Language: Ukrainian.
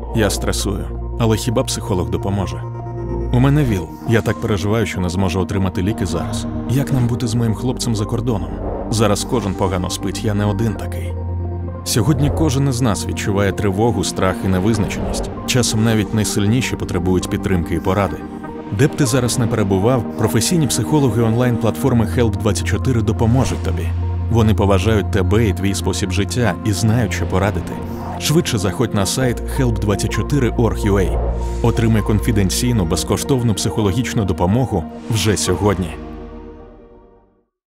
Я стресую, але хіба психолог допоможе? У мене ВІЛ. Я так переживаю, що не зможу отримати ліки зараз. Як нам бути з моїм хлопцем за кордоном? Зараз кожен погано спить, я не один такий. Сьогодні кожен із нас відчуває тривогу, страх і невизначеність. Часом навіть найсильніші потребують підтримки і поради. Де б ти зараз не перебував, професійні психологи онлайн-платформи Help24 допоможуть тобі. Вони поважають тебе і твій спосіб життя і знають, що порадити. Швидше заходь на сайт help24.org.ua. Отримай конфіденційну, безкоштовну психологічну допомогу вже сьогодні.